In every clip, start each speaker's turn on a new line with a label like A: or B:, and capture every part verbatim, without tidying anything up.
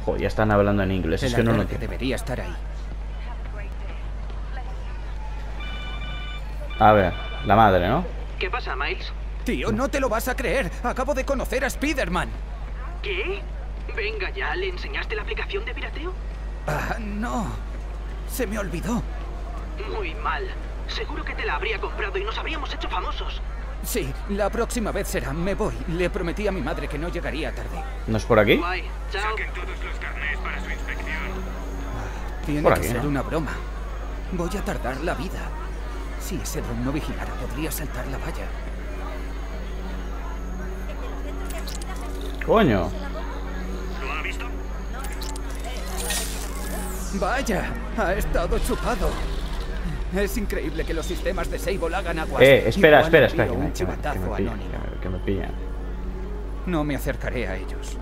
A: Joder, ya están hablando en inglés. Es que no lo entiendo.
B: Debería estar ahí.
A: A ver, la madre, ¿no?
C: ¿Qué pasa, Miles?
B: Tío, no te lo vas a creer. Acabo de conocer a Spider-Man.
C: ¿Qué? Venga ya, ¿le enseñaste la aplicación de pirateo?
B: Ah, no. Se me olvidó.
C: Muy mal. Seguro que te la habría comprado y nos habríamos hecho famosos.
B: Sí, la próxima vez será. Me voy. Le prometí a mi madre que no llegaría tarde.
A: ¿No es por aquí?
C: Guay, chao.
D: Saquen todos los carnés para su inspección.
B: Tiene
A: Por
B: que
A: aquí,
B: ser
A: ¿no?
B: una broma. Voy a tardar la vida. Si ese dron no vigilara, podría saltar la valla.
A: Coño.
D: ¿Lo ha visto?
B: Vaya, ha estado chupado. Es increíble que los sistemas de Sable hagan aguas.
A: Eh, espera,
B: Igual
A: espera,
B: envío
A: espera. Que me,
B: un
A: que me- que me
B: chivatazo
A: pillan.
B: anónimo.
A: Que me, que me pillan.
B: No me acercaré a ellos.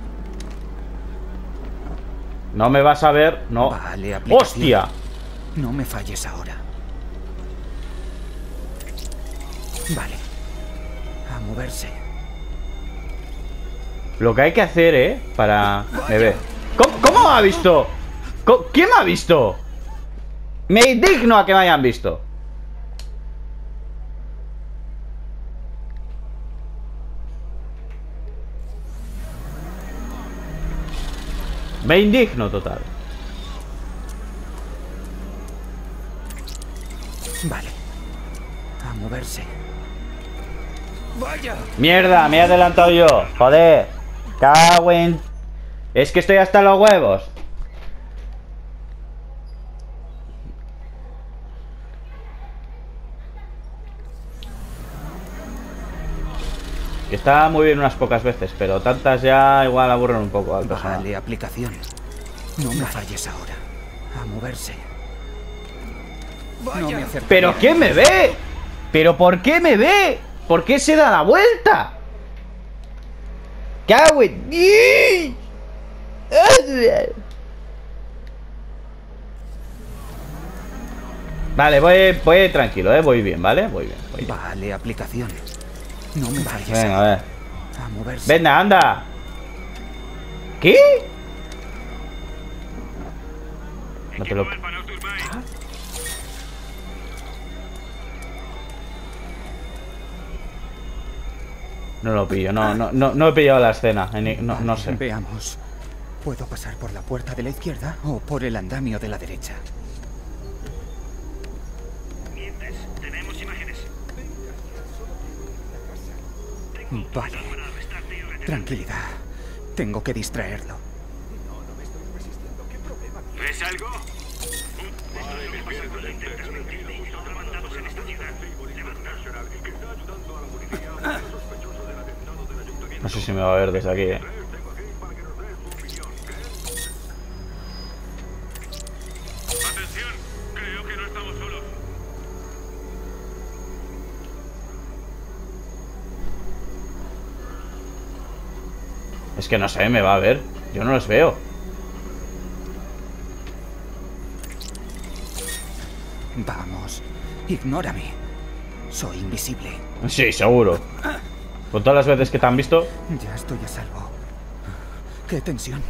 A: No me vas a ver. No.
B: Vale, aplicación.
A: ¡Hostia!
B: No me falles ahora. Vale. A moverse.
A: Lo que hay que hacer, ¿eh? Para... Me ve. ¿Cómo, cómo me ha visto? ¿Cómo- ¿Quién me ha visto? Me indigno a que me hayan visto. Me indigno total.
B: Vale. A moverse. ¡Vaya!
A: Mierda, me he adelantado yo. Joder. Cago en... Es que estoy hasta los huevos. Está muy bien unas pocas veces, pero tantas ya igual aburren un poco al personaje.
B: Vale, aplicación. No me falles ahora. A moverse. No me acercaré.
A: ¿Pero quién me ve? ¿Pero por qué me ve? ¿Por qué se da la vuelta? ¡Cago en... ¡Ih! Vale, voy, voy tranquilo, eh. Voy bien, ¿vale? Voy bien, voy bien.
B: Vale, aplicación. No me falles
A: Venga, a
B: ahora.
A: ver.
B: A moverse.
A: Venga, anda. ¿Qué? No te lo...
D: Equipo Alpha Nautilus Mine.
A: No lo pillo, no, no, no, no he pillado la escena. No, no sé.
B: Veamos. ¿Puedo pasar por la puerta de la izquierda o por el andamio de la derecha?
D: Mientes. Tenemos imágenes.
B: Vale.
D: Para arrestarte y retenerte.
B: Tranquilidad. Tengo que distraerlo.
D: ¿Ves algo? Intentas mentirme y son mandados en esta ciudad.
A: No sé si me va a ver desde aquí, eh.
D: Atención, creo que no estamos solos.
A: Es que no sé, me va a ver. Yo no los veo.
B: Vamos. Ignórame. Soy invisible.
A: Sí, seguro. Con todas las veces que te han visto.
B: Ya estoy a salvo. ¡Qué tensión!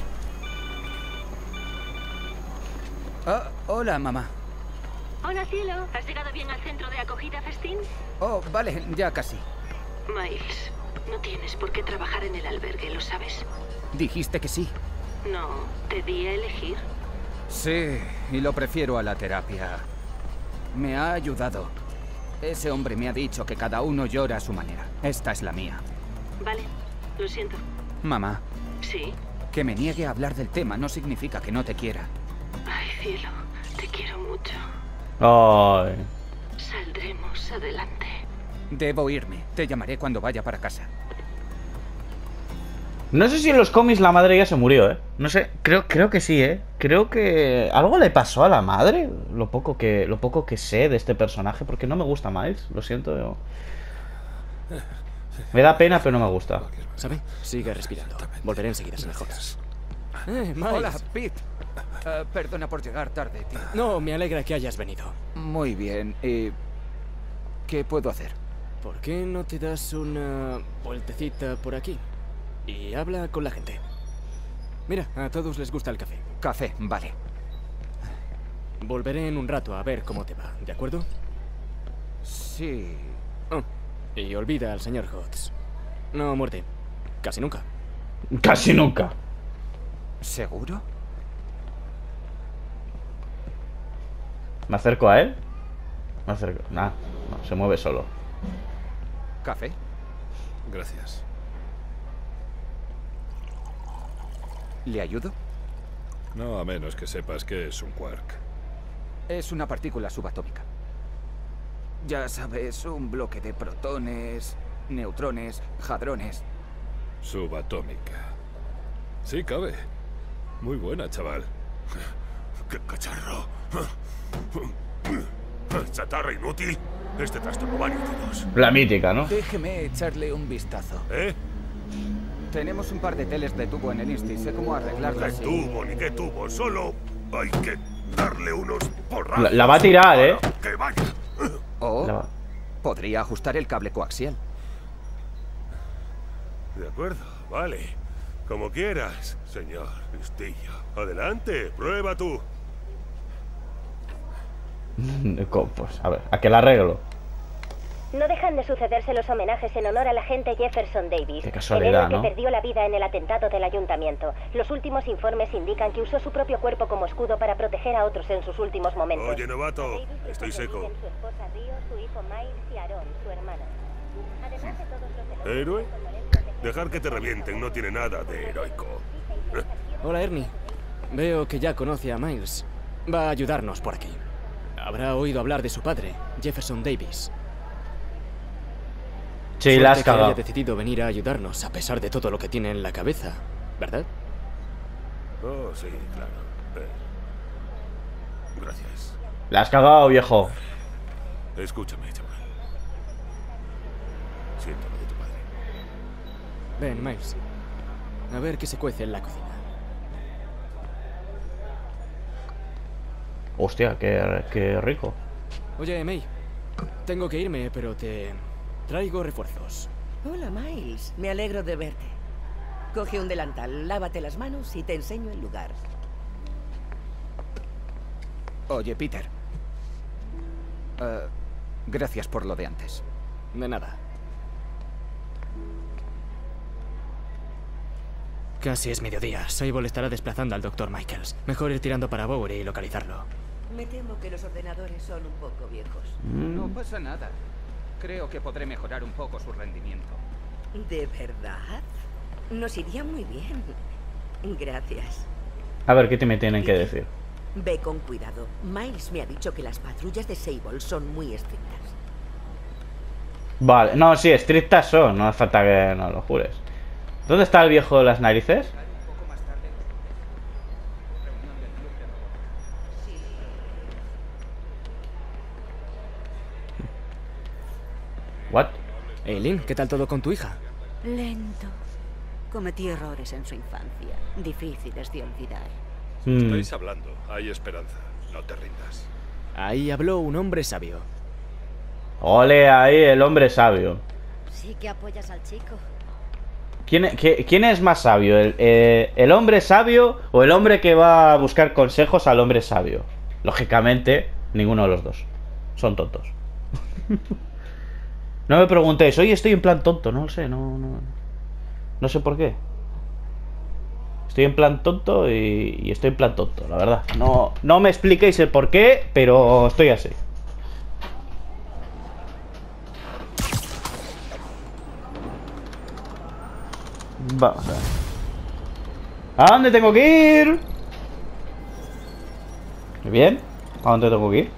B: Ah, hola, mamá.
E: Hola, cielo. ¿Has llegado bien al centro de acogida festín?
B: Oh, vale, ya casi.
E: Miles, no tienes por qué trabajar en el albergue, ¿lo sabes?
B: Dijiste que sí.
E: No, te di a elegir.
B: Sí, y lo prefiero a la terapia. Me ha ayudado. Ese hombre me ha dicho que cada uno llora a su manera. Esta es la mía.
E: Vale, lo siento.
B: Mamá,
E: Sí.
B: que me niegue a hablar del tema no significa que no te quiera.
E: Ay, cielo, te quiero mucho.
A: Ay.
E: Saldremos adelante.
B: Debo irme. Te llamaré cuando vaya para casa.
A: No sé si en los cómics la madre ya se murió, eh. No sé, creo, creo que sí, eh. Creo que algo le pasó a la madre. Lo poco que, lo poco que sé de este personaje, porque no me gusta Miles. Lo siento. Yo... Me da pena, pero no me gusta.
F: ¿Sabe? Sigue respirando. Volveré enseguida, si mejoras. Eh, Miles.
B: Hola, Pete. Eh, perdona por llegar tarde, tío.
F: No, me alegra que hayas venido.
B: Muy bien. ¿Y qué puedo hacer?
F: ¿Por qué no te das una vueltecita por aquí? Y habla con la gente. Mira, a todos les gusta el café.
B: Café, vale.
F: Volveré en un rato a ver cómo te va, ¿de acuerdo?
B: Sí.
F: Oh, y olvida al señor Hodges. No muerde. Casi nunca.
A: Casi nunca.
B: ¿Seguro?
A: ¿Me acerco a él? Me acerco. Nah, no, se mueve solo.
B: ¿Café?
G: Gracias.
B: ¿Le ayudo?
G: No, a menos que sepas que es un quark.
B: Es una partícula subatómica. Ya sabes, un bloque de protones, neutrones, hadrones.
G: Subatómica. Sí, cabe. Muy buena, chaval.
D: ¡Qué cacharro! ¿Chatarra inútil? Este trastorno va nítidos.
A: La mítica, ¿no?
B: Déjeme echarle un vistazo.
D: ¿Eh?
B: Tenemos un par de teles de tubo en el Insti. Sé cómo arreglarlas.
D: ¿Qué tubo ni qué tubo? Solo hay que darle unos porrazos.
A: La, la va a tirar, ¿eh?
D: ¡Que vaya!
B: O
A: La va-
B: podría ajustar el cable coaxial.
D: De acuerdo, vale. Como quieras, señor listillo. Adelante, prueba tú.
A: Pues, a ver, ¿a qué la arreglo?
H: No dejan de sucederse los homenajes en honor al agente Jefferson Davis,
A: Qué casualidad,
H: el héroe
A: ¿no?
H: que perdió la vida en el atentado del ayuntamiento. Los últimos informes indican que usó su propio cuerpo como escudo para proteger a otros en sus últimos momentos.
D: Oye, novato,
H: A Davis le
D: estoy seco.
H: sobreviven su esposa Rio, su hijo Miles y Aaron, su hermana. Además de todos los demás,
D: ¿Héroe?
H: condolencias de-
D: Dejar que te revienten no tiene nada de heroico.
F: Hola, Ernie. Veo que ya conoce a Miles. Va a ayudarnos por aquí. Habrá oído hablar de su padre, Jefferson Davis.
A: Sí, la has
F: Suerte que
A: cagado.
F: haya decidido venir a ayudarnos a pesar de todo lo que tiene en la cabeza, ¿verdad?
D: Oh, sí, claro. Eh, Gracias.
A: La has cagado, viejo.
D: Escúchame, chaval. Siento lo de tu padre.
F: Ven, Miles. A ver qué se cuece en la cocina.
A: Hostia, qué, qué rico.
F: Oye, May. Tengo que irme, pero te traigo refuerzos.
I: Hola, Miles. Me alegro de verte. Coge un delantal, lávate las manos y te enseño el lugar.
B: Oye, Peter. Eh, gracias por lo de antes.
F: De nada. Casi es mediodía. Sable estará desplazando al doctor Michaels. Mejor ir tirando para Bowery y localizarlo.
I: Me temo que los ordenadores son un poco viejos.
B: No pasa nada. Creo que podré mejorar un poco su rendimiento.
I: ¿De verdad? Nos iría muy bien. Gracias.
A: A ver, ¿qué te me tienen que decir?
I: Ve con cuidado. Miles me ha dicho que las patrullas de Sable son muy estrictas.
A: Vale, no, sí, estrictas son. No hace falta que no lo jures. ¿Dónde está el viejo de las narices? What?
F: Eileen, ¿qué tal todo con tu hija?
J: Lento. Cometí errores en su infancia, difíciles de olvidar.
A: Mm,
G: Estáis hablando. Hay esperanza. No te rindas.
F: Ahí habló un hombre sabio.
A: Ole ahí, el hombre sabio.
J: Sí que apoyas al chico.
A: ¿Quién, e- qué- quién es más sabio? ¿El, eh, ¿El hombre sabio o el hombre que va a buscar consejos al hombre sabio? Lógicamente, ninguno de los dos. Son tontos. No me preguntéis, oye, estoy en plan tonto, no lo sé, no, no, no sé por qué. Estoy en plan tonto y, y estoy en plan tonto, la verdad. No, no me expliquéis el por qué, pero estoy así. Vamos a ver. ¿A dónde tengo que ir? Muy bien. ¿A dónde tengo que ir?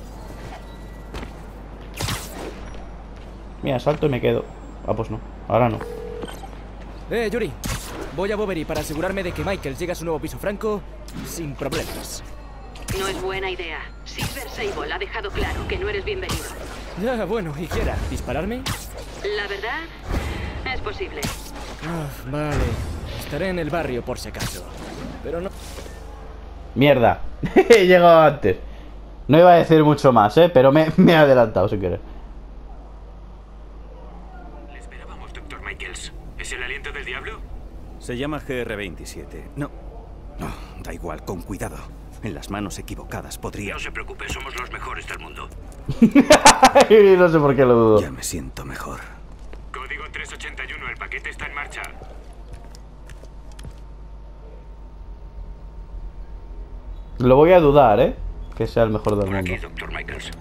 A: Mira, salto y me quedo. Ah, pues no. Ahora no.
F: Eh, Yuri. Voy a Bowery para asegurarme de que Michael llega a su nuevo piso franco sin problemas.
E: No es buena idea. Silver Sable ha dejado claro que no eres bienvenido.
F: Ya, bueno, ¿y quiera dispararme?
E: La verdad, es posible.
F: Ah, vale. Estaré en el barrio por si acaso. Pero no...
A: Mierda. He llegado antes. No iba a decir mucho más, ¿eh? Pero me, me he adelantado, si quieres.
D: Le esperábamos, doctor Michaels. ¿Es el aliento del diablo?
F: Sí,
K: Se llama G R veintisiete. No, no, da igual, con cuidado. En las manos equivocadas podría...
L: No se preocupe, somos los mejores del mundo.
A: No sé por qué lo dudo.
K: Ya me siento mejor.
L: Código tres ochenta y uno, el paquete está en marcha.
A: Lo voy a dudar, ¿eh? Que sea el mejor del
L: Por
A: mundo.
L: aquí, doctor Michaels.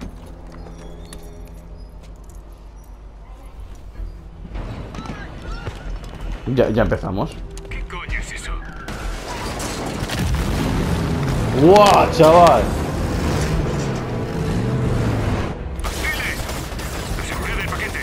A: Ya, ya empezamos.
L: ¿Qué coño es eso?
A: ¡Guau, chaval!
L: ¡Hostiles! La seguridad del paquete.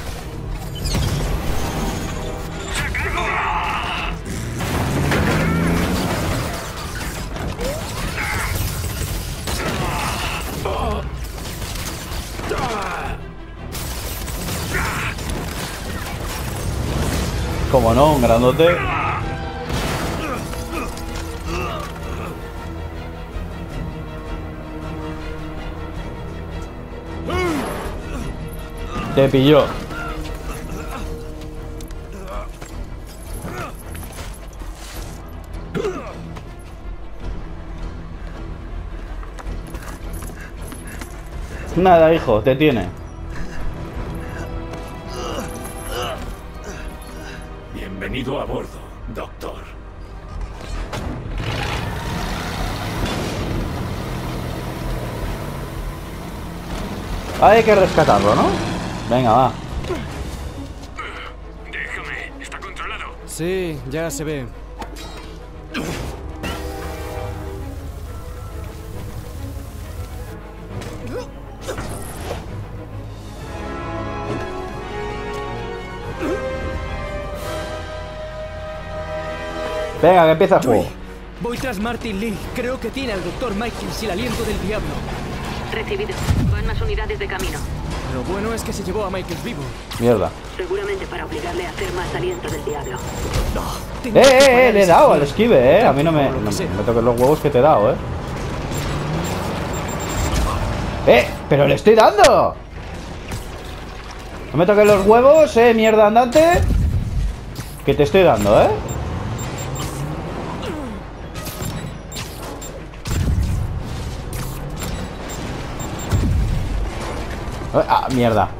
A: Como no, un grandote. Te pilló. Nada, hijo, te tiene.
L: Bienvenido a bordo, doctor.
A: Hay que rescatarlo, ¿no? Venga, va.
L: Déjame, ¿está controlado?
F: Sí, ya se ve.
A: Venga, que empieza el juego.
F: Voy tras Martin Lee. Creo que tiene al doctor Michaels y el aliento del diablo.
E: Recibido. Van más unidades de camino.
F: Lo bueno es que se llevó a Michaels vivo.
A: Mierda.
E: Seguramente para obligarle a hacer más aliento del diablo.
A: Eh, eh, eh, le he dado al esquive, eh. A mí no me, no, me toques los huevos que te he dado, eh. ¡Eh! ¡Pero le estoy dando! No me toques los huevos, eh, mierda andante. Que te estoy dando, eh. Ah, mierda.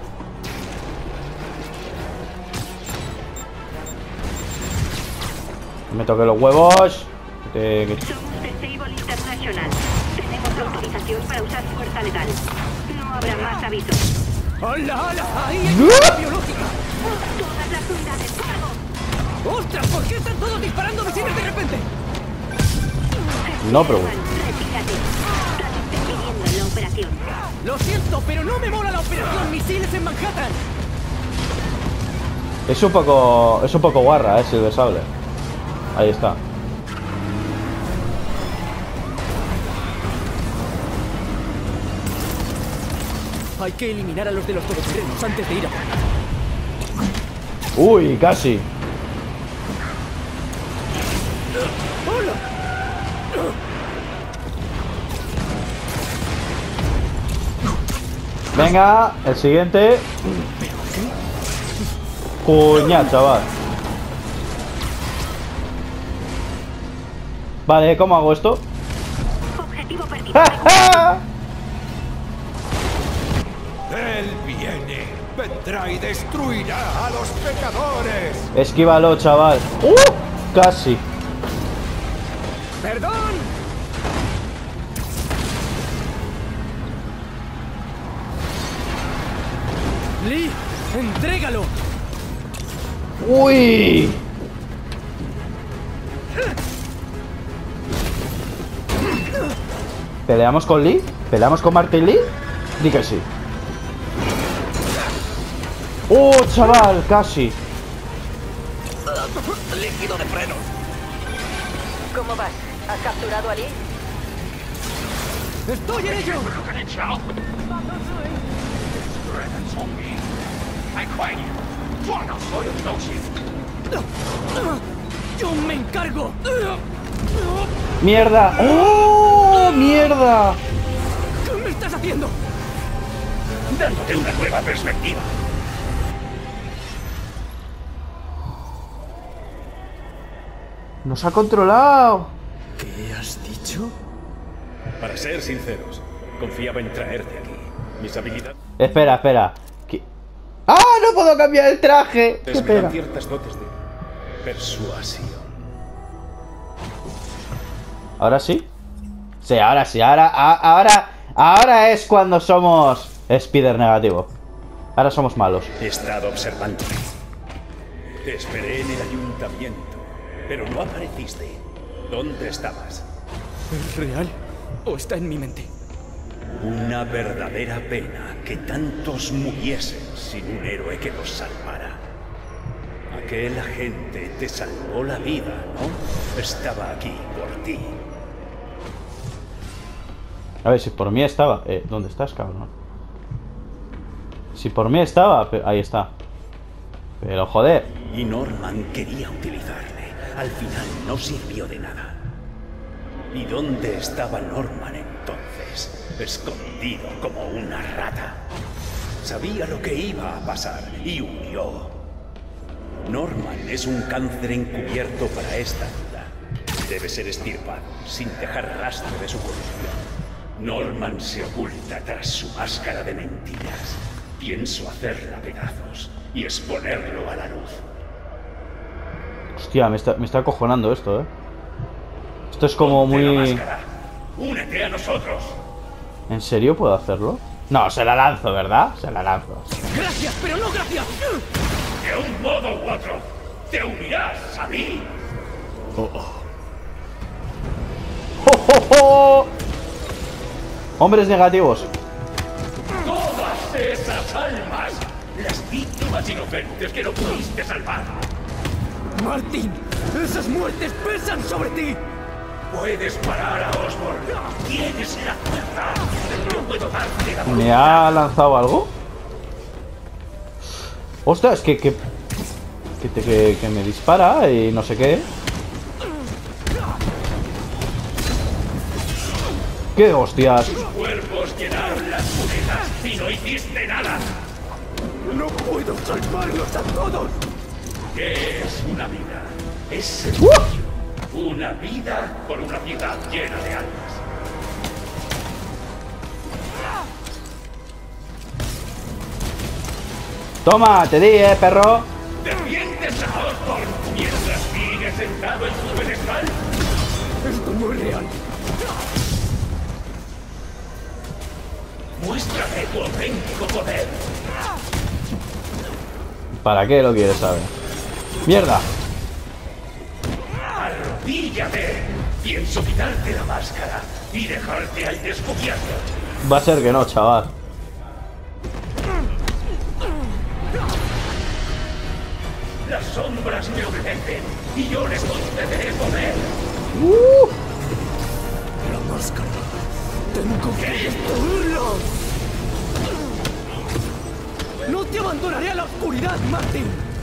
A: No me toques los huevos. Que te...
E: Somos de Sable International. Tenemos la autorización para usar fuerza letal. No habrá más avisos.
F: ¡Hala, hala! ¡Ahí hay una biológica!
E: Todas las unidades, fuego.
F: ¡Ostras! ¿Por qué están todos disparando misiles de repente?
A: No pregunto.
E: Retírate. Estás interviniendo en la operación.
F: Lo siento, pero no me mola la operación misiles en Manhattan.
A: Es un poco... Es un poco guarra, eh, Silver Sable. Ahí está.
F: Hay que eliminar a los de los todoterrenos antes de ir a...
A: Uy, casi.
F: ¡Hola!
A: Venga, el siguiente. Coña, chaval. Vale, ¿cómo hago esto?
E: Objetivo perdido.
M: Él viene, vendrá y destruirá a los pecadores.
A: Esquívalo, chaval. ¡Uh! Casi.
F: ¡Perdón! ¡Lee! ¡Entrégalo!
A: ¡Uy! ¿Peleamos con Lee? ¿Peleamos con Martin Lee? Di que sí. ¡Oh, chaval! Casi.
I: Líquido de freno. ¿Cómo vas? ¿Has capturado a Lee?
F: ¡Estoy en ello! ¡Yo me encargo!
A: ¡Mierda! ¡Oh, mierda!
F: ¿Qué me estás haciendo?
L: Dándote una nueva perspectiva.
A: ¡Ah! ¡Nos ha controlado!
F: ¿Qué has dicho?
L: Para ser sinceros, confiaba en traerte aquí. Mis habilidades
A: Espera, espera. ¿Qué? ¡Ah! ¡No puedo cambiar el traje!
L: me dan
A: Espera.
L: ciertas dotes de persuasión.
A: ¿Ahora sí? Sí, ahora sí. Ahora, a- ahora, ahora es cuando somos Spider negativo. Ahora somos malos.
L: He estado observando. Te esperé en el ayuntamiento, pero no apareciste. ¿Dónde estabas?
F: ¿Es real o está en mi mente?
L: Una verdadera pena que tantos muriesen sin un héroe que los salvara. Aquel agente te salvó la vida, ¿no? Estaba aquí por ti.
A: A ver, si por mí estaba... Eh, ¿dónde estás, cabrón? Si por mí estaba... pe- Ahí está. Pero joder.
L: Y Norman quería utilizarle. Al final no sirvió de nada. ¿Y dónde estaba Norman entonces? Escondido como una rata. Sabía lo que iba a pasar y huyó. Norman es un cáncer encubierto para esta ciudad. Debe ser estirpado sin dejar rastro de su corrupción. Norman se oculta tras su máscara de mentiras. Pienso hacerla pedazos y exponerlo a la luz.
A: Hostia, me está, me está acojonando esto, eh. Esto es como
L: Ponte la
A: muy...
L: máscara. Únete a nosotros.
A: ¿En serio puedo hacerlo? No, se la lanzo, ¿verdad? Se la lanzo.
F: ¡Gracias, pero no gracias!
L: De un modo u otro, te unirás a mí.
F: Oh, oh.
A: ¡Oh, oh, oh! Hombres negativos.
L: Todas esas almas, las víctimas inocentes que no pudiste salvar.
F: ¡Martin! ¡Esas muertes pesan sobre ti!
L: Puedes parar a Osborn. Tienes la fuerza. No puedo darte la
A: ¿Me ha lanzado algo? Ostras, que... Que, que, te- que, que me dispara y no sé qué. ¿Qué hostias?
L: Tus cuerpos llenaron las cunetas y no hiciste nada.
F: ¡No puedo salvarlos a todos!
L: ¿Qué es una vida? Es
A: ¡Uh!
L: sencillo. Una vida por una ciudad llena de almas.
A: Toma, te di, eh, perro.
L: ¿Defiendes a Osborn mientras sigues sentado en su pedestal?
F: Esto no es real.
L: Muéstrame tu auténtico poder.
A: ¿Para qué lo quieres saber? ¡Mierda!
L: Arrodíllate. Pienso quitarte la máscara y dejarte al descubierto.
A: Va a ser que no, chaval.
L: Las sombras me obedecen y yo les concederé poder.
A: Uh.
F: La máscara. Tengo que destruirlos. No te abandonaré a la oscuridad, Martin.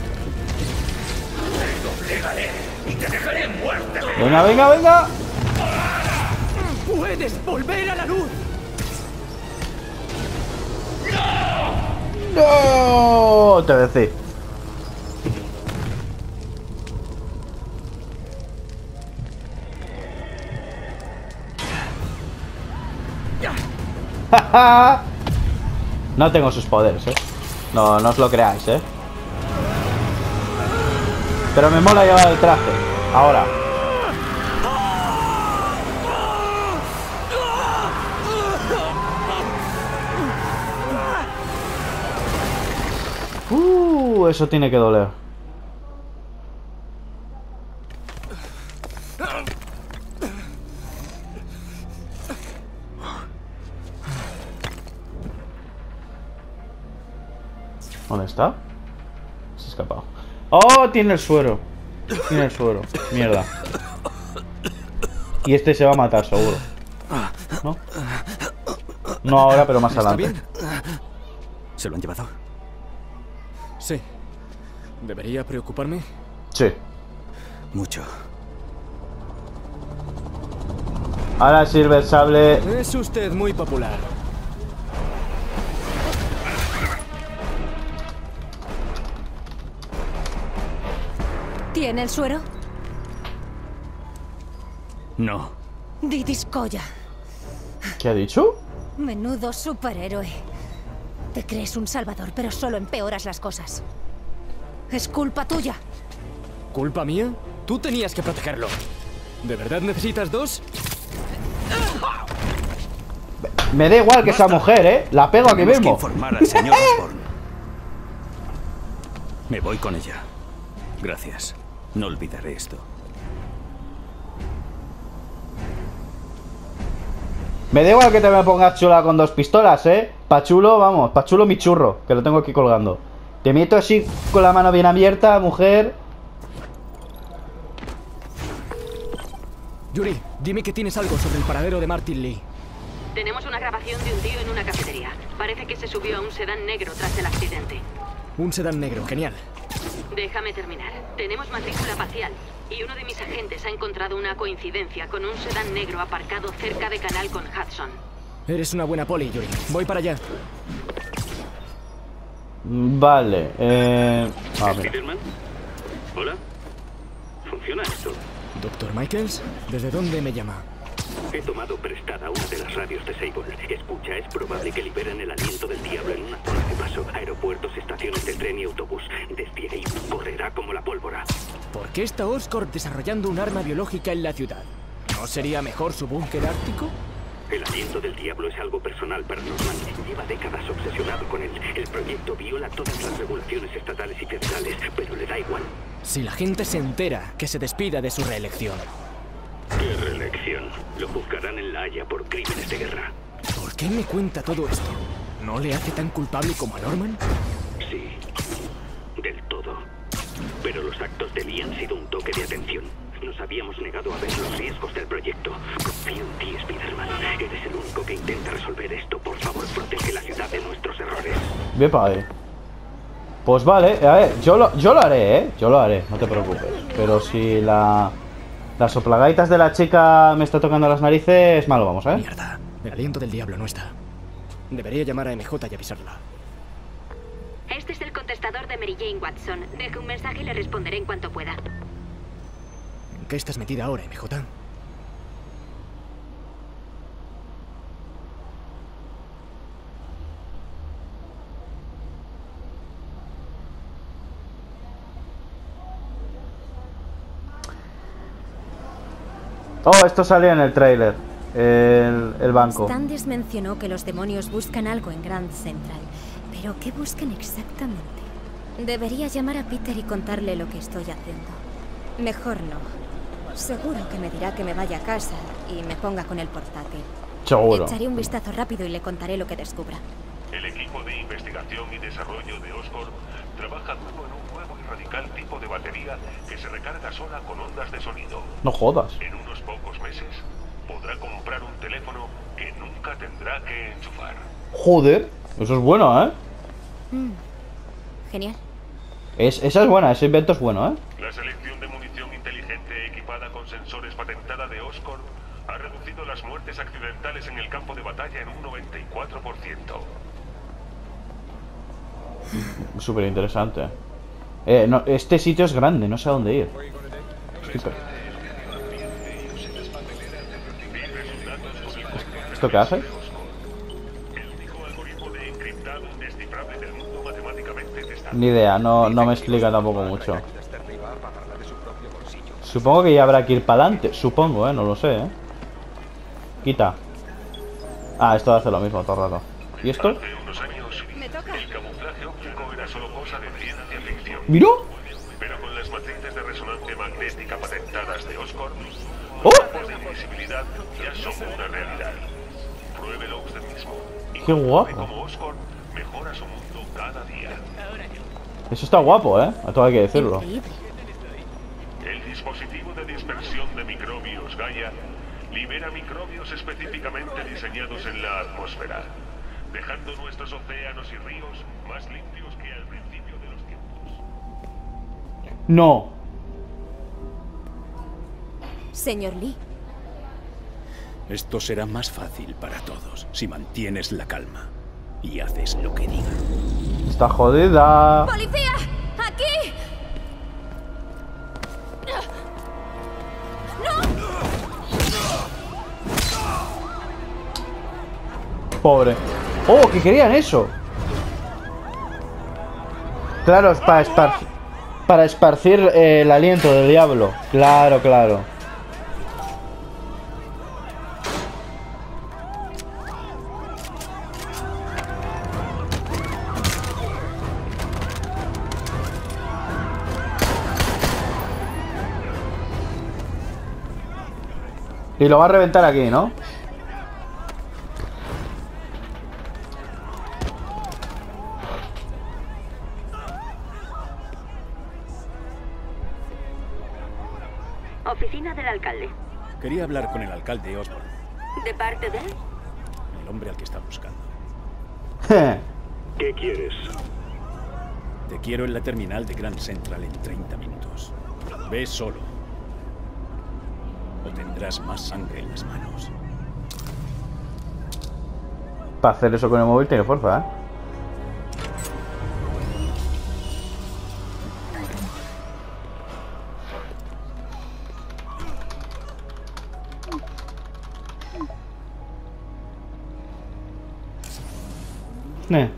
L: Te doblegaré y te dejaré muerta.
A: Venga, venga, venga.
F: Puedes volver a la luz.
A: ¡No! Te decía. No tengo sus poderes, eh. No, no os lo creáis, eh. Pero me mola llevar el traje. Ahora. Uh, eso tiene que doler. ¿Dónde está? Se ha escapado. ¡Oh! Tiene el suero. Tiene el suero. Mierda. Y este se va a matar, seguro. ¿No? No ahora, pero más
K: ¿Está
A: adelante.
K: bien? ¿Se lo han llevado?
F: Sí. ¿Debería preocuparme?
A: Sí.
K: Mucho.
A: Ahora sirve el sable.
F: Es usted muy popular.
J: ¿Tiene el suero?
K: No.
N: Didiscoya.
A: ¿Qué ha dicho?
N: Menudo superhéroe. Te crees un salvador, pero solo empeoras las cosas. Es culpa tuya.
F: ¿Culpa mía? Tú tenías que protegerlo. ¿De verdad necesitas dos?
A: Me da igual que sea mujer, ¿eh? La pego aquí
K: Tenemos
A: mismo.
K: que informar al señor Osborn. Me voy con ella. Gracias. No olvidaré esto.
A: Me da igual que te me pongas chula con dos pistolas, ¿eh? Pa' chulo, vamos, pa' chulo mi churro, que lo tengo aquí colgando. Te meto así con la mano bien abierta, mujer.
F: Yuri, dime que tienes algo sobre el paradero de Martin Lee.
E: Tenemos una grabación de un tío en una cafetería. Parece que se subió a un sedán negro tras el accidente.
F: Un sedán negro, genial.
E: Déjame terminar. Tenemos matrícula parcial y uno de mis agentes ha encontrado una coincidencia con un sedán negro aparcado cerca de Canal con Hudson.
F: Eres una buena poli, Yuri. Voy para allá.
A: Vale, eh... a ver.
L: ¿Spiderman? ¿Hola? ¿Funciona esto?
F: Doctor Michaels, ¿desde dónde me llama?
L: He tomado prestada una de las radios de Sable. Escucha, es probable que liberen el aliento del diablo en una zona de paso. Aeropuertos, estaciones de tren y autobús. Desde ahí correrá como la pólvora.
F: ¿Por qué está Oscorp desarrollando un arma biológica en la ciudad? ¿No sería mejor su búnker ártico?
L: El aliento del diablo es algo personal para Norman. Lleva décadas obsesionado con él. El proyecto viola todas las regulaciones estatales y federales, pero le da igual.
F: Si la gente se entera, que se despida de su reelección.
L: ¿Qué reelección? Lo juzgarán en La Haya por crímenes de guerra.
F: ¿Por qué me cuenta todo esto? ¿No le hace tan culpable como a Norman?
L: Sí, del todo. Pero los actos de Lee han sido un toque de atención. Nos habíamos negado a ver los riesgos del proyecto. Confío en ti, Spiderman. Eres el único que intenta resolver esto. Por favor, protege la ciudad de nuestros errores.
A: Bien, padre. Pues vale, a ver, yo lo, yo lo haré, ¿eh? Yo lo haré, no te preocupes. Pero si la... las soplagaitas de la chica me está tocando las narices, malo vamos, ¿eh?
F: Mierda, el aliento del diablo no está. Debería llamar a M J y avisarla.
E: Este es el contestador de Mary Jane Watson. Deje un mensaje y le responderé en cuanto pueda.
F: ¿En qué estás metida ahora, M J?
A: Oh, esto salía en el tráiler. El, el banco.
N: Standish mencionó que los demonios buscan algo en Grand Central. Pero ¿qué buscan exactamente? Debería llamar a Peter y contarle lo que estoy haciendo. Mejor no. Seguro que me dirá que me vaya a casa y me ponga con el portátil.
A: Seguro.
N: Echaré un vistazo rápido y le contaré lo que descubra.
D: El equipo de investigación y desarrollo de Oscorp trabaja duro en un nuevo y radical tipo de batería que se recarga sola con ondas de sonido.
A: No jodas.
D: En unos pocos meses podrá comprar un teléfono que nunca tendrá que enchufar.
A: Joder, eso es bueno, ¿eh?
N: Mm. Genial.
A: Es, esa es buena, ese invento es bueno, ¿eh?
D: La selección de munición inteligente equipada con sensores patentada de Oscorp ha reducido las muertes accidentales en el campo de batalla en un noventa y cuatro por ciento.
A: Súper interesante. Eh, no, este sitio es grande, no sé a dónde ir. Estoy... ¿Esto qué hace? Ni idea, no, no me explica tampoco mucho. Supongo que ya habrá que ir para adelante. Supongo, eh, no lo sé, eh. Quita. Ah, esto hace lo mismo todo el rato. ¿Y esto?
D: El camuflaje óptico era solo cosa de ciencia ficción.
A: ¿Miró?
D: Pero con las matrices de resonancia magnética patentadas de Oscorp,
A: ¡oh!
D: los campos de invisibilidad ya son una realidad. Pruébelo usted mismo. Y
A: ¡qué guapo!
D: como Oscorp mejora su mundo cada día.
A: Eso está guapo, eh. A todo hay que decirlo.
D: El dispositivo de dispersión de microbios Gaia libera microbios específicamente diseñados en la atmósfera, dejando nuestros océanos y ríos más limpios que al principio de los tiempos.
A: No.
N: Señor Lee.
K: Esto será más fácil para todos si mantienes la calma y haces lo que diga.
A: Está jodida.
N: ¡Policía! ¡Aquí! ¡No!
A: Pobre. ¡Oh, que querían eso! Claro, es para esparcir, para esparcir eh, el aliento del diablo. Claro, claro. Y lo va a reventar aquí, ¿no?
E: Oficina del alcalde.
K: Quería hablar con el alcalde Osborn,
E: ¿De parte de?
K: el hombre al que está buscando.
D: ¿Qué quieres?
K: Te quiero en la terminal de Grand Central en treinta minutos. Ve solo. O tendrás más sangre en las manos.
A: Para hacer eso con el móvil tiene fuerza, ¿eh? Eh.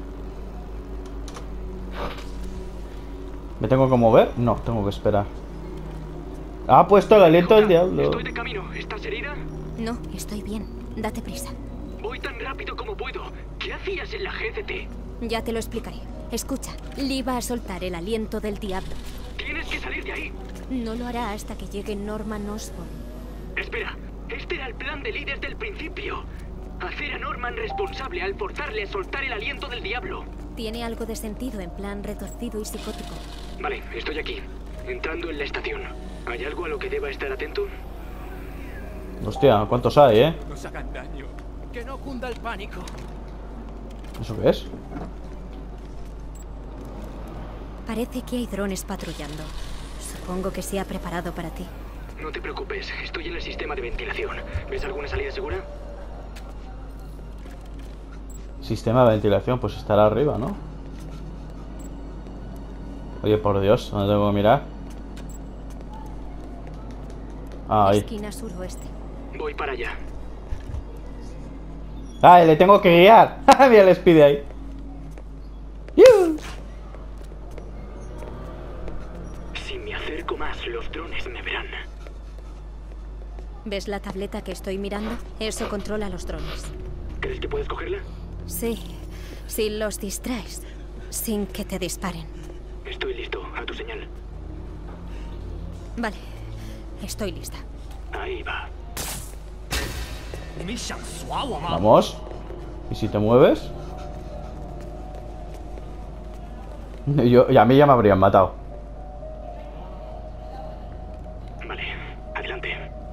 A: ¿Me tengo que mover? No, tengo que esperar. Ha puesto el aliento del diablo.
C: Estoy de camino. ¿Estás herida?
N: No, estoy bien. Date prisa.
C: Voy tan rápido como puedo. ¿Qué hacías en la G C T?
N: Ya te lo explicaré. Escucha, Lee va a soltar el aliento del diablo.
C: Tienes que salir de ahí.
N: No lo hará hasta que llegue Norman Osborn.
C: Espera, este era el plan de Lee desde el principio. Hacer a Norman responsable al forzarle a soltar el aliento del diablo.
N: Tiene algo de sentido en plan retorcido y psicótico.
C: Vale, estoy aquí, entrando en la estación. ¿Hay algo a lo que deba estar atento?
A: Hostia, ¿cuántos hay, eh?
O: Nos hagan daño. Que no cunda el pánico.
A: ¿Eso qué es?
N: Parece que hay drones patrullando. Supongo que se ha preparado para ti.
C: No te preocupes, estoy en el sistema de ventilación. ¿Ves alguna salida segura?
A: Sistema de ventilación, pues estará arriba, ¿no? Oye, por Dios, ¿dónde tengo que mirar? Ah, ahí.
N: Esquina suroeste.
C: Voy para allá.
A: ¡Ay, le tengo que guiar! Mira el Speedy ahí. ¡Yuh!
C: Si me acerco más, los drones me verán.
N: ¿Ves la tableta que estoy mirando? Eso controla los drones.
C: ¿Crees que puedes cogerla?
N: Sí, si los distraes, sin que te disparen.
C: Estoy listo, a tu señal.
N: Vale, estoy lista.
C: Ahí va.
A: Vamos. ¿Y si te mueves? Yo, y a mí ya me habrían matado.
C: Vale, adelante.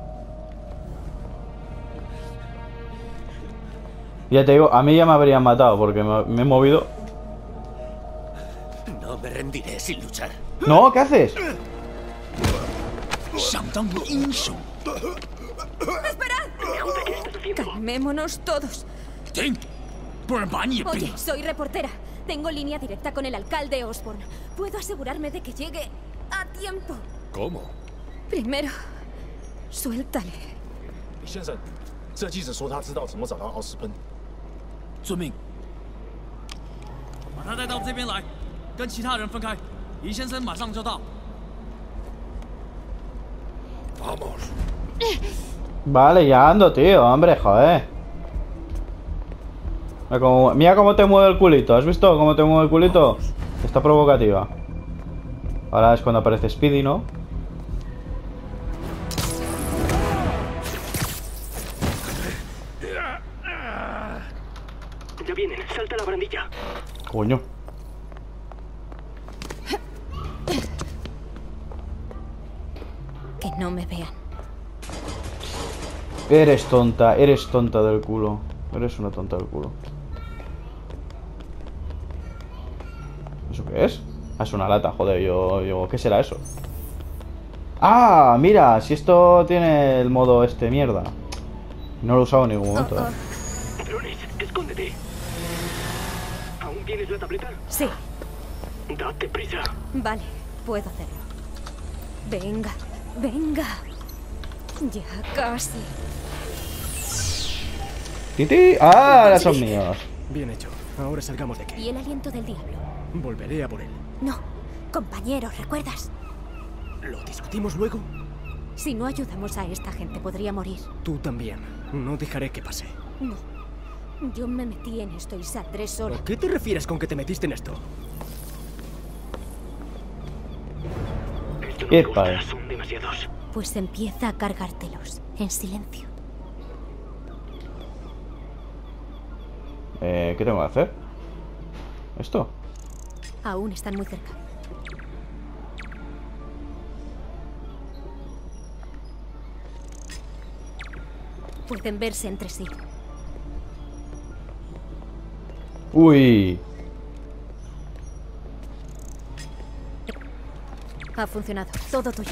A: Ya te digo, a mí ya me habrían matado porque me, me he movido.
O: No me rendiré sin luchar.
A: No, ¿qué haces?
N: ¡Esperad! Calmémonos todos. Oye, soy reportera. Tengo línea directa con el alcalde Osborn. Puedo asegurarme de que llegue a tiempo.
G: ¿Cómo?
N: Primero, suéltale.
P: 先生，这记者说他知道怎么找到奥斯喷。遵命。
Q: 把他带到这边来，跟其他人分开。李先生马上就到。
G: Vamos.
A: Vale, ya ando, tío, hombre, joder. Mira cómo, mira cómo te mueve el culito. ¿Has visto cómo te mueve el culito? Está provocativa. Ahora es cuando aparece Speedy, ¿no?
C: Ya vienen, salta la barandilla.
A: Coño.
N: Que no me vean.
A: Eres tonta, eres tonta del culo. Eres una tonta del culo. ¿Eso qué es? Ah, es una lata, joder, yo, yo... ¿Qué será eso? Ah, mira, si esto tiene el modo este mierda. No lo he usado en ningún momento,
N: Oh,
A: eh.
C: Drones, escóndete. ¿Aún tienes la tableta?
N: Sí.
C: Date prisa.
N: Vale, puedo hacerlo. Venga, venga. Ya casi.
A: Titi. ¡Ah! Ahora son míos.
F: Bien hecho. Ahora salgamos de aquí.
N: ¿Y el aliento del diablo?
F: Volveré a por él.
N: No, compañero, ¿recuerdas?
F: ¿Lo discutimos luego?
N: Si no ayudamos a esta gente, podría morir.
F: Tú también. No dejaré que pase.
N: No. Yo me metí en esto y saldré sola.
F: ¿A qué te refieres con que te metiste en esto?
C: Esto no me gustará, son demasiados.
N: Pues empieza a cargártelos, en silencio.
A: Eh, ¿qué tengo que hacer? ¿Esto?
N: Aún están muy cerca. Pueden verse entre sí.
A: Uy.
N: Ha funcionado. Todo tuyo.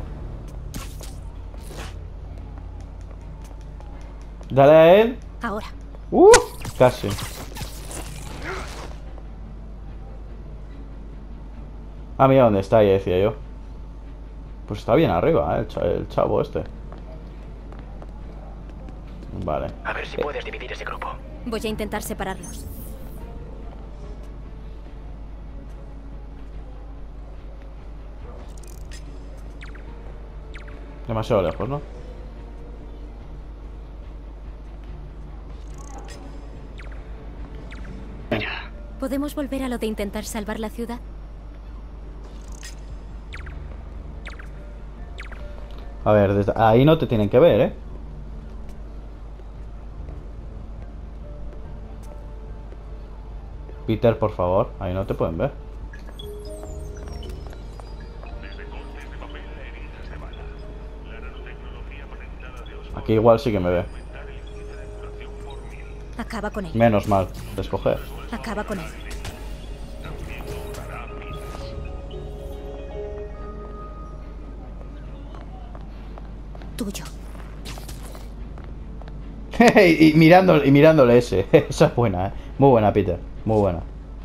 A: Dale a él.
N: Ahora.
A: Uh, casi. Ah, mira dónde está, ya decía yo. Pues está bien arriba, ¿eh? el, cha el chavo este. Vale.
C: A ver si puedes dividir ese grupo.
N: Voy a intentar separarlos.
A: Demasiado lejos, ¿no?
N: ¿Podemos volver a lo de intentar salvar la ciudad?
A: A ver, desde ahí no te tienen que ver, ¿eh? Peter, por favor, ahí no te pueden ver. Aquí igual sí que me ve.
N: Acaba con él.
A: Menos mal de escoger.
N: Acaba con él. Tuyo.
A: y, mirándole, y mirándole ese. Esa es buena, ¿eh? Muy buena, Peter. Muy buena.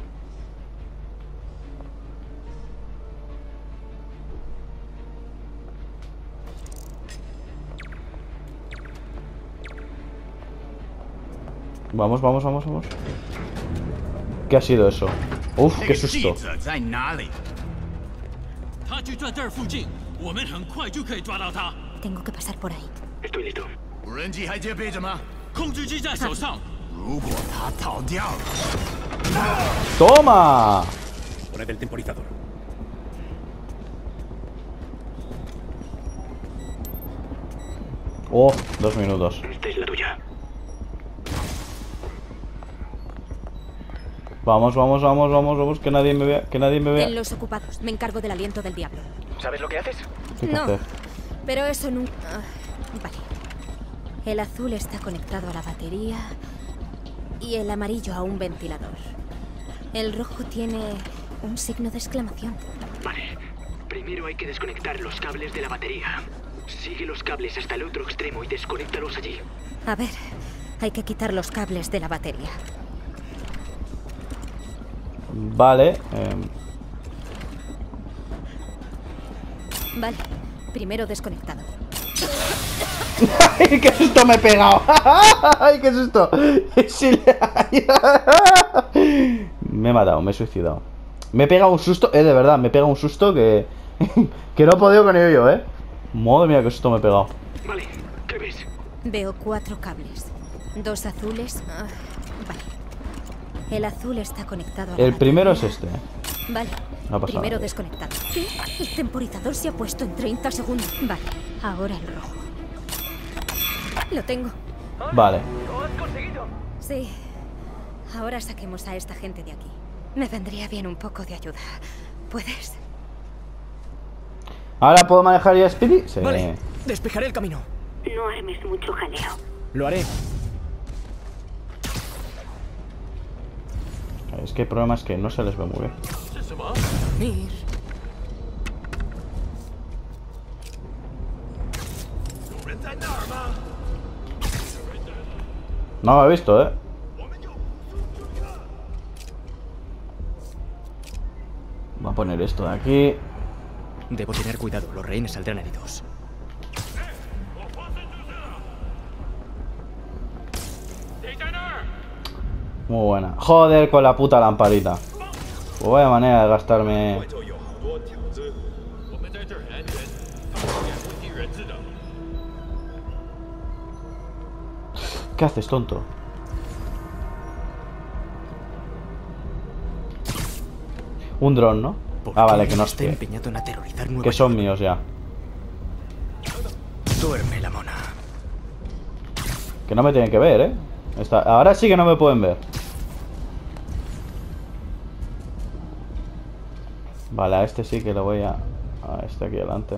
A: Vamos, vamos, vamos, vamos. ¿Qué ha sido eso? Uf, qué susto.
N: Tengo que pasar por ahí.
C: Estoy listo.
A: ¡Toma!
K: Poned el temporizador.
A: Oh, dos minutos.
C: Esta es la tuya.
A: Vamos, vamos, vamos, vamos, vamos, que nadie me vea, que nadie me vea.
N: En los ocupados, me encargo del aliento del diablo.
C: ¿Sabes lo que haces?
A: ¿Qué
N: No,
A: hacer?
N: pero eso nunca... Ah, vale. El azul está conectado a la batería y el amarillo a un ventilador. El rojo tiene un signo de exclamación.
C: Vale. Primero hay que desconectar los cables de la batería. Sigue los cables hasta el otro extremo y desconéctalos allí.
N: A ver, hay que quitar los cables de la batería.
A: Vale. Eh...
N: Vale, primero desconectado.
A: ¡Ay, qué susto me he pegado! ¡Ay, qué susto! Sí. Me he matado, me he suicidado. Me he pegado un susto, eh, de verdad, me he pegado un susto que... que no he podido con ello yo, eh. Madre mía, qué susto me he pegado.
C: Vale, ¿qué ves?
N: Veo cuatro cables. Dos azules... ah, vale. El azul está conectado a la
A: El primero
N: batería.
A: es este.
N: Vale,
A: No pasa
N: primero
A: nada.
N: desconectado. ¿Qué? El temporizador se ha puesto en treinta segundos. Vale, ahora el rojo. Lo tengo.
A: Vale.
C: ¡Lo has conseguido!
N: Sí. Ahora saquemos a esta gente de aquí. Me vendría bien un poco de ayuda. ¿Puedes?
A: ¿Ahora puedo manejar ya Speedy? Sí.
F: Vale, despejaré el camino.
H: No armes mucho jaleo.
F: Lo haré.
A: Es que el problema es que no se les ve muy bien.
F: Mir.
A: No me he visto, eh. Voy a poner esto de aquí.
F: Debo tener cuidado, los rehenes saldrán heridos.
A: Muy buena. Joder, con la puta lamparita. Pues vaya manera de gastarme. ¿Qué haces, tonto? Un dron, ¿no? Ah, vale, que no
F: está empeñado en aterrorizar Nueva
A: Que son
F: York.
A: míos ya.
F: Duerme la mona.
A: Que no me tienen que ver, ¿eh? Está... Ahora sí que no me pueden ver. Vale, a este sí que lo voy a... A este aquí adelante.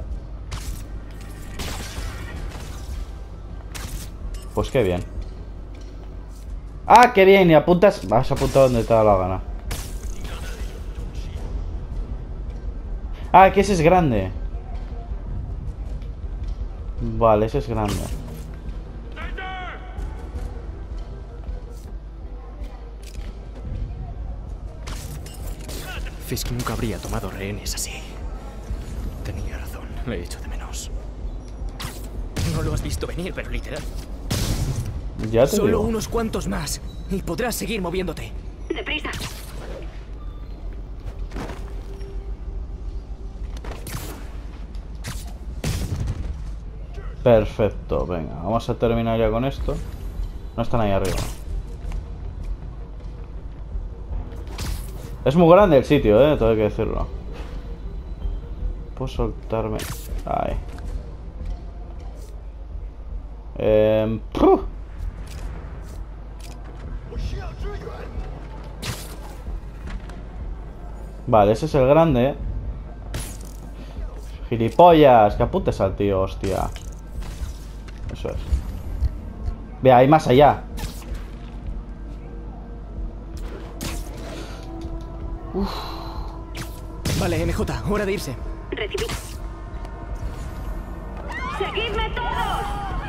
A: Pues qué bien. ¡Ah, qué bien! Y apuntas... Vas a apuntar donde te da la gana. Ah, que ese es grande. Vale, ese es grande.
F: Fisk nunca habría tomado rehenes así. Tenía razón, le he hecho de menos. No lo has visto venir, pero literal.
A: Ya te
F: Solo
A: digo.
F: unos cuantos más y podrás seguir moviéndote.
E: ¡Deprisa!
A: Perfecto, venga, vamos a terminar ya con esto. No están ahí arriba. Es muy grande el sitio, eh, todo hay que decirlo. Puedo soltarme. Ahí. Eh, ¡puf! Vale, ese es el grande. Gilipollas, que apuntes al tío, hostia. Eso es. Ve, hay más allá.
F: Uf. Vale, M J, hora de irse.
E: Recibido. ¡Seguidme todos!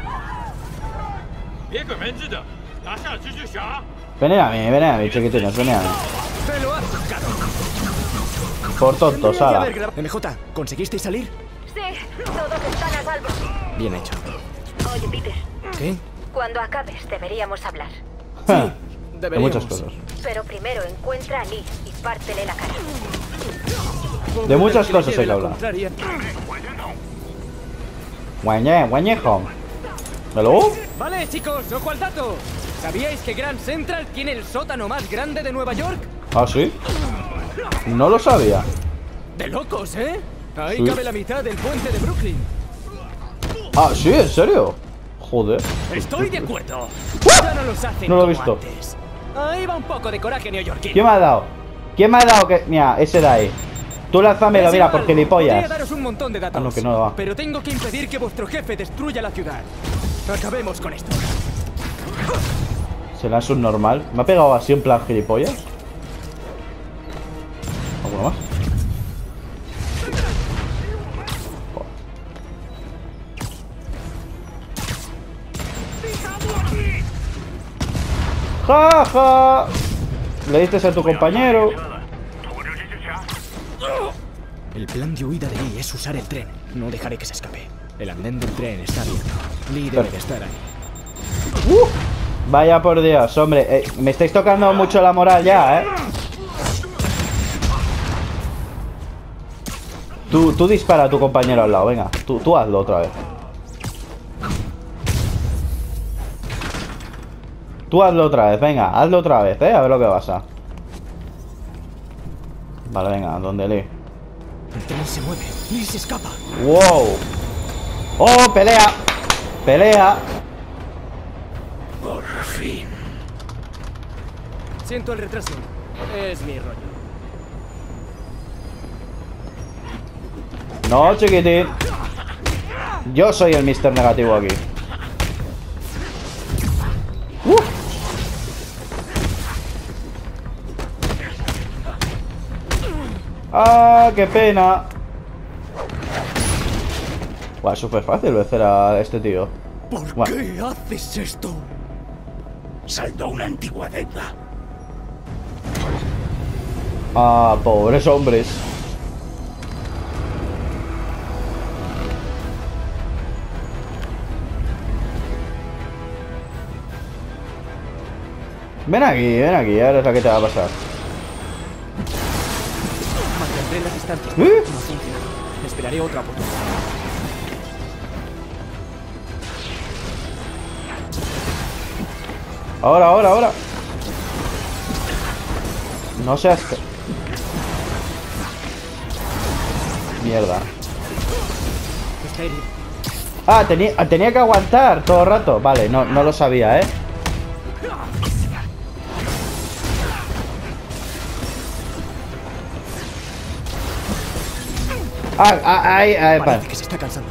A: Venid a mí, venid a mí, chiquitines, venid a mí.
F: ¡Me lo has buscado!
A: Por tontos,
F: Tendría que
A: ala.
F: haber grabado- M J, ¿conseguisteis salir?
H: Sí, todos están a salvo.
F: Bien hecho.
H: Oye, Peter,
F: ¿Qué?
H: cuando acabes deberíamos hablar.
A: De
F: Deberíamos.
A: muchas cosas.
H: Pero primero encuentra a Lee y pártele la cara.
A: De muchas
F: Que le
A: cosas
F: lleve
A: hay que
F: la
A: hablar.
F: contraria.
A: Guañé, guañejo. ¿Hello?
F: Vale, chicos, ojo al dato. ¿Sabíais que Grand Central tiene el sótano más grande de Nueva York?
A: ¿Ah, sí? No lo sabía.
F: De locos, ¿eh? Ahí
A: Sí.
F: cabe la mitad del puente de Brooklyn.
A: Ah, sí, ¿en serio? Joder.
F: Estoy de acuerdo. Ya no los hacen
A: No lo he
F: como
A: visto.
F: antes. Ahí va un poco de coraje neoyorquino.
A: ¿Quién me ha dado? ¿Quién me ha dado que...? Mira, ese de ahí. Tú lánzamelo,
F: Es
A: mira,
F: igual,
A: por gilipollas.
F: Podría daros un montón de datos.
A: Ah, no, que no va.
F: Pero tengo que impedir que vuestro jefe destruya la ciudad. Acabemos con esto.
A: ¿Se lanza un normal? ¿Me ha pegado así en plan gilipollas? ¿Alguno más? ¡Ja, ja! Le diste a tu compañero.
F: El plan de huida de Lee es usar el tren. No dejaré que se escape. El andén del tren está abierto. Lee debe de estar ahí.
A: ¡Uh! Vaya por Dios, hombre. Eh, me estáis tocando mucho la moral ya, ¿eh? Tú, tú dispara a tu compañero al lado, venga. Tú, tú hazlo otra vez. Tú hazlo otra vez, venga. Hazlo otra vez, ¿eh? A ver lo que pasa. Vale, venga, ¿dónde Lee?
F: El tren se mueve. Lee se escapa.
A: ¡Wow! ¡Oh, pelea! ¡Pelea!
L: Por fin.
F: Siento el retraso. Es mi rollo.
A: No, chiquitín. Yo soy el mister Negativo aquí. ¡Uh! ¡Ah, qué pena! Buah, es súper fácil vencer a este tío.
M: ¿Por
A: Buah.
M: qué haces esto?
L: Saldó una antigua deuda.
A: Ah, pobres hombres. Ven aquí, ven aquí, ahora es la que te va a pasar.
F: Mantendré la distancia.
A: ¿Eh?
F: No ha funcionado. Esperaré otra oportunidad.
A: Ahora, ahora, ahora. No seas... Mierda.
F: Está herido.
A: Ah, tenía, tenía que aguantar todo el rato. Vale, no, no lo sabía, ¿eh? Ah, ah, ahí, ahí,
F: Parece
A: vale.
F: que se está cansando.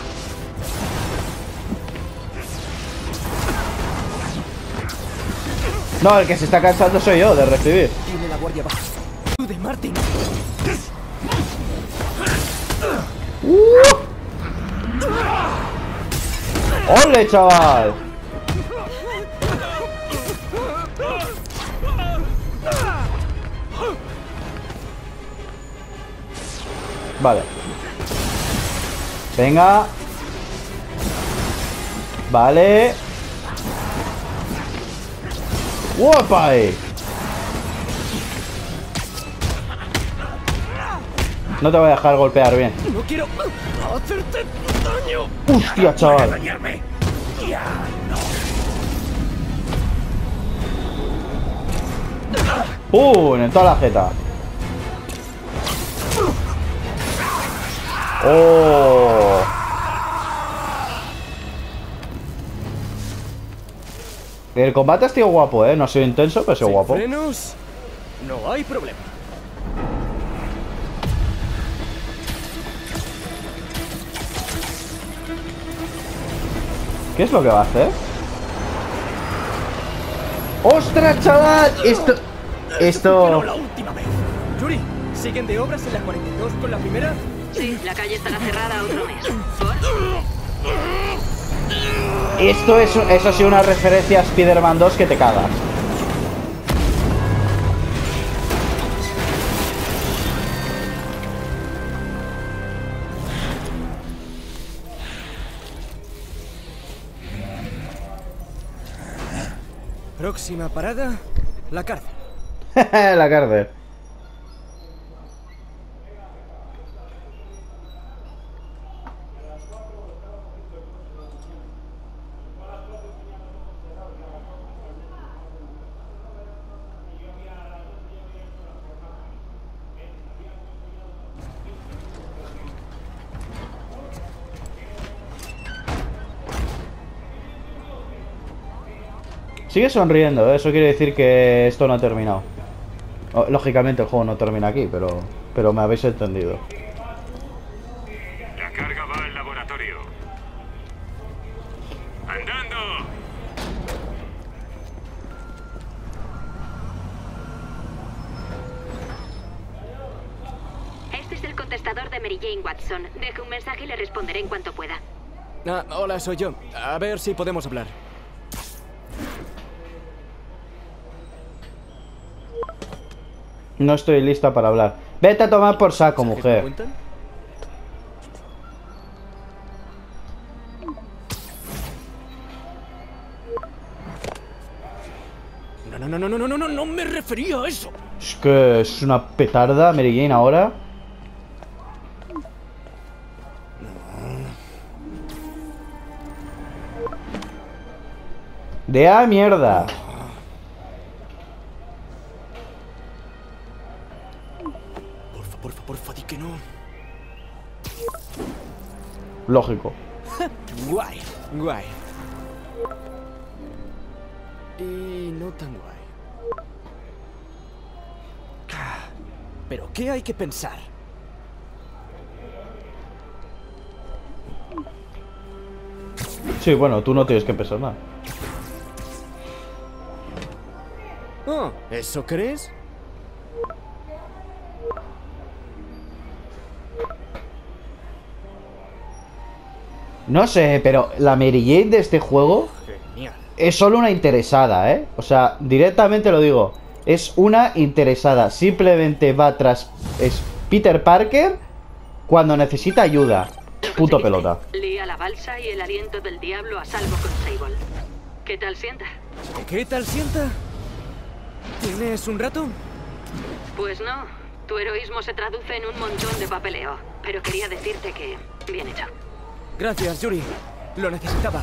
A: No, el que se está cansando soy yo de recibir.
F: Tiene la guardia baja. Tú de Martin.
A: ¡Uh! ¡Ole, chaval! Vale. Venga. Vale. ¡Guapa! No te voy a dejar golpear bien.
F: No quiero hacerte daño.
A: ¡Hostia, chaval!
L: Ya no.
A: ¡Pum! En toda la jeta. ¡Oh! El combate ha sido guapo, ¿eh? No ha sido intenso, pero ha sido guapo.
F: Frenos, no hay problema.
A: ¿Qué es lo que va a hacer? ¡Ostras, chaval! Esto... Esto...
F: La última vez. Yuri, ¿siguen de obras en la cuarenta y dos con la primera?
E: Sí, la calle estará cerrada otro mes. ¿Por?
A: Esto es... Eso ha sido una referencia a Spider-Man dos que te cagas.
F: Próxima parada, la cárcel.
A: La cárcel. Sigue sonriendo, ¿eh? Eso quiere decir que esto no ha terminado. Lógicamente el juego no termina aquí, pero pero me habéis entendido.
D: La carga va al laboratorio. ¡Andando!
E: Este es el contestador de Mary Jane Watson. Deje un mensaje y le responderé en cuanto pueda.
F: Ah, hola, soy yo. A ver si podemos hablar.
A: No estoy lista para hablar. Vete a tomar por saco, mujer.
F: No, no, no, no, no, no, no, no, no me refería a eso.
A: Es que es una petarda, Mary Jane, ahora. De a mierda.
F: Porfa, porfa, porfa, di que no.
A: Lógico.
F: Guay, guay. Y no tan guay. Pero ¿qué hay que pensar?
A: Sí, bueno, tú no tienes que pensar nada.
F: Oh, ¿eso crees?
A: No sé, pero la Mary Jane de este juego
F: Genial.
A: es solo una interesada, ¿eh? O sea, directamente lo digo. Es una interesada. Simplemente va tras es Peter Parker cuando necesita ayuda. Puto pelota.
E: Lía la balsa y el aliento del diablo a salvo con Sable. ¿Qué tal sienta?
F: ¿Qué tal sienta? ¿Tienes un rato?
E: Pues no. Tu heroísmo se traduce en un montón de papeleo. Pero quería decirte que... bien hecho.
F: Gracias, Yuri. Lo necesitaba.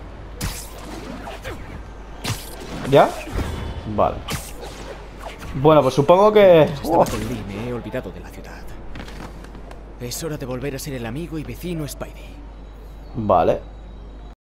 A: ¿Ya? Vale. Bueno, pues supongo que...
F: Estaba
A: Oh.
F: con Lee, me he olvidado de la ciudad. Es hora de volver a ser el amigo y vecino Spidey.
A: Vale.